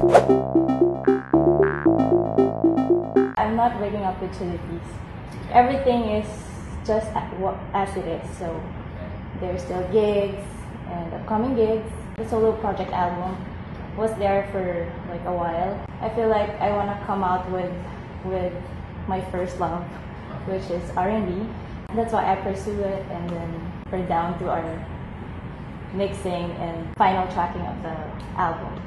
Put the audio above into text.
I'm not breaking up with Chilipiece. Everything is just as it is. So there's still gigs and upcoming gigs. The solo project album was there for like a while. I feel like I want to come out with my first love, which is R&B. That's why I pursue it, and then we're down to our mixing and final tracking of the album.